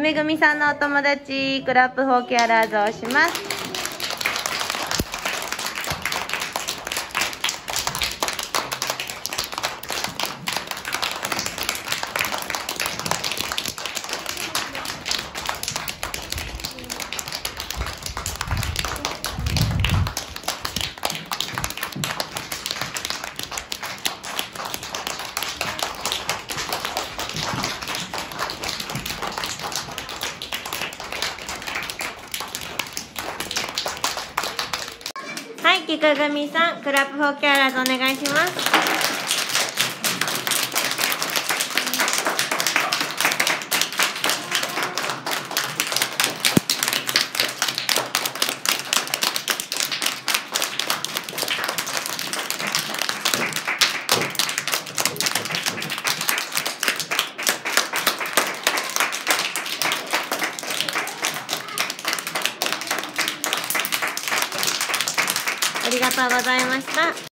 めぐみさんのお友達、クラップフォーキアラーズをします。はい、きくぐみさん、クラップフォーキャラーズお願いします。ありがとうございました。